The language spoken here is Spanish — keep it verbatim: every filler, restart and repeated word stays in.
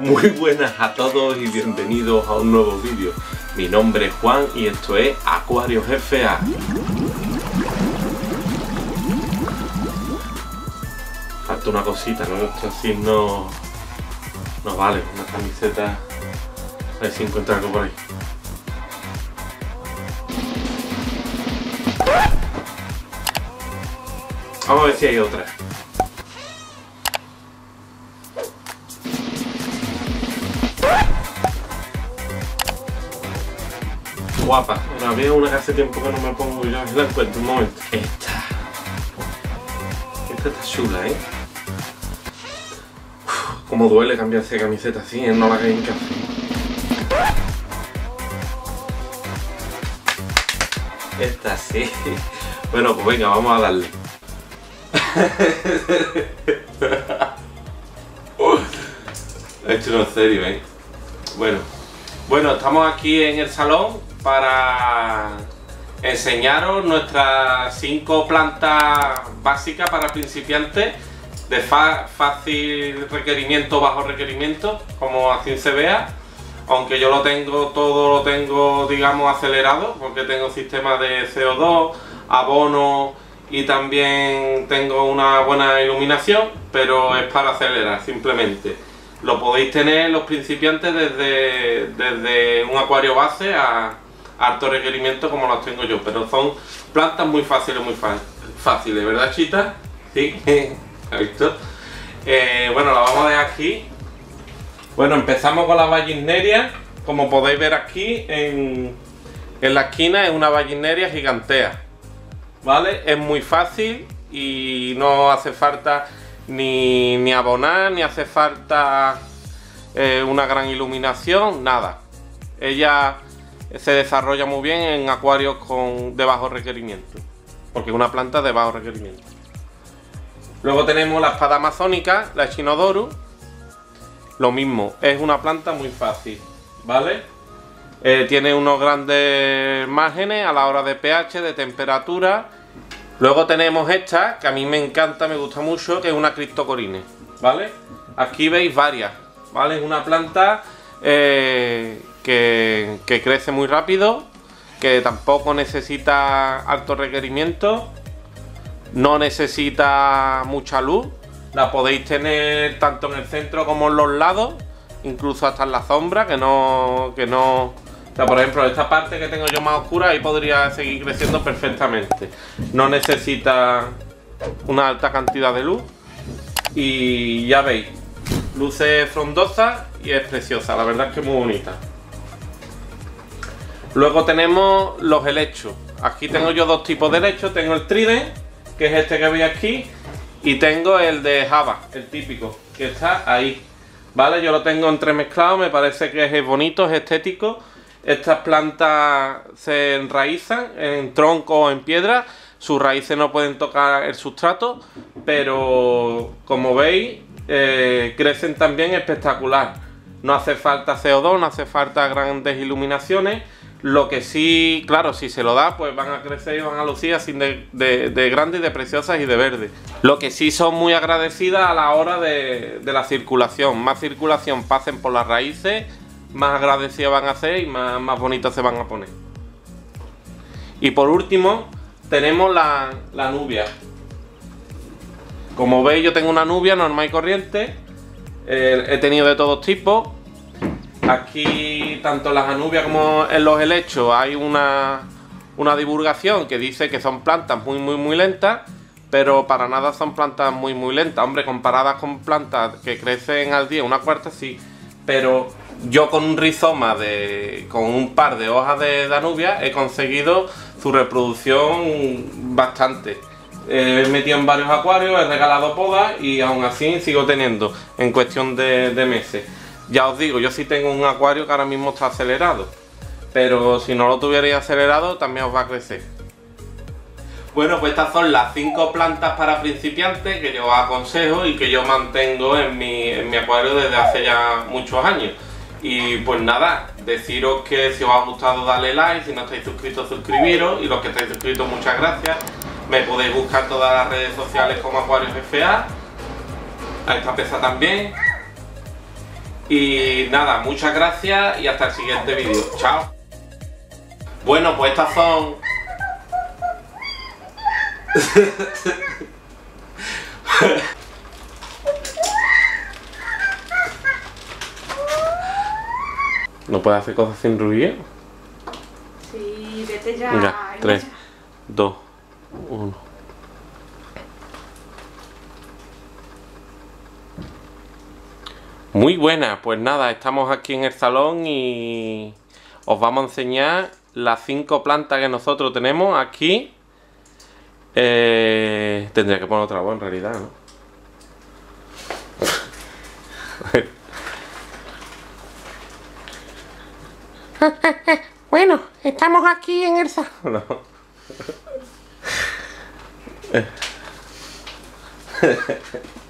Muy buenas a todos y bienvenidos a un nuevo vídeo. Mi nombre es Juan y esto es Aquarios F A. Falta una cosita, ¿no? Esto así no, no vale. Una camiseta. A ver si encuentro algo por ahí. Vamos a ver si hay otra. Guapa, ahora había una que hace tiempo que no me pongo yo, la encuentro un momento. Esta. Esta está chula, ¿eh? Uf, cómo duele cambiarse de camiseta así, ¿eh? No la que hay en casa. Esta sí. Bueno, pues venga, vamos a darle. Esto no es serio, ¿eh? Bueno. Bueno, estamos aquí en el salón para enseñaros nuestras cinco plantas básicas para principiantes de fácil requerimiento, bajo requerimiento, como así se vea. Aunque yo lo tengo, todo lo tengo, digamos, acelerado, porque tengo sistema de C O dos, abono y también tengo una buena iluminación, pero es para acelerar simplemente. Lo podéis tener los principiantes desde, desde un acuario base a alto requerimiento como los tengo yo, pero son plantas muy fáciles, muy fáciles, ¿verdad, Chita? Sí, ¿ha visto? Eh, bueno, la vamos a dejar aquí. Bueno, empezamos con la Vallisneria. Como podéis ver aquí en, en la esquina es una Vallisneria gigantea, ¿vale? Es muy fácil y no hace falta ni, ni abonar, ni hace falta eh, una gran iluminación, nada. Ella se desarrolla muy bien en acuarios con, de bajo requerimiento, porque es una planta de bajo requerimiento. Luego tenemos la espada amazónica, la Echinodorus. Lo mismo, es una planta muy fácil, ¿vale? Eh, tiene unos grandes márgenes a la hora de pH, de temperatura. Luego tenemos esta, que a mí me encanta, me gusta mucho, que es una Cryptocoryne, ¿vale? Aquí veis varias, ¿vale? Es una planta eh, que, que crece muy rápido, que tampoco necesita alto requerimiento, no necesita mucha luz. La podéis tener tanto en el centro como en los lados, incluso hasta en la sombra, que no... Que no o sea, por ejemplo, esta parte que tengo yo más oscura, ahí podría seguir creciendo perfectamente. No necesita una alta cantidad de luz. Y ya veis, luce frondosa y es preciosa, la verdad es que es muy bonita. Luego tenemos los helechos. Aquí tengo yo dos tipos de helechos. Tengo el Trident, que es este que veis aquí, y tengo el de Java, el típico, que está ahí, ¿vale? Yo lo tengo entremezclado, me parece que es bonito, es estético. Estas plantas se enraizan en tronco o en piedra, sus raíces no pueden tocar el sustrato, pero como veis, eh, crecen también espectacular. No hace falta C O dos, no hace falta grandes iluminaciones. Lo que sí, claro, si se lo da, pues van a crecer y van a lucir así de, de, de grandes y de preciosas y de verde. Lo que sí son muy agradecidas a la hora de, de la circulación. Más circulación pasen por las raíces, más agradecidas van a ser y más, más bonitas se van a poner. Y por último, tenemos la, la nubia. Como veis, yo tengo una nubia normal y corriente. Eh, he tenido de todos tipos. Aquí, tanto en las anubias como en los helechos, hay una, una divulgación que dice que son plantas muy muy muy lentas, pero para nada son plantas muy muy lentas. Hombre, comparadas con plantas que crecen al día una cuarta, sí, pero yo con un rizoma de con un par de hojas de danubia he conseguido su reproducción bastante. He metido en varios acuarios, he regalado podas y aún así sigo teniendo en cuestión de, de meses. Ya os digo, yo sí tengo un acuario que ahora mismo está acelerado, pero si no lo tuvierais acelerado también os va a crecer. Bueno, pues estas son las cinco plantas para principiantes que yo aconsejo y que yo mantengo en mi, en mi acuario desde hace ya muchos años. Y pues nada, deciros que si os ha gustado darle like, si no estáis suscritos suscribiros, y los que estáis suscritos muchas gracias. Me podéis buscar todas las redes sociales como Aquarios F A, a esta pesa también. Y nada, muchas gracias y hasta el siguiente vídeo. Chao. Bueno, pues estas son... ¿No puedes hacer cosas sin ruido? Sí, vete ya. Venga, tres, dos, uno. Muy buena, pues nada, estamos aquí en el salón y os vamos a enseñar las cinco plantas que nosotros tenemos aquí. Eh, tendría que poner otra voz en realidad, ¿no? Bueno, estamos aquí en el salón. No.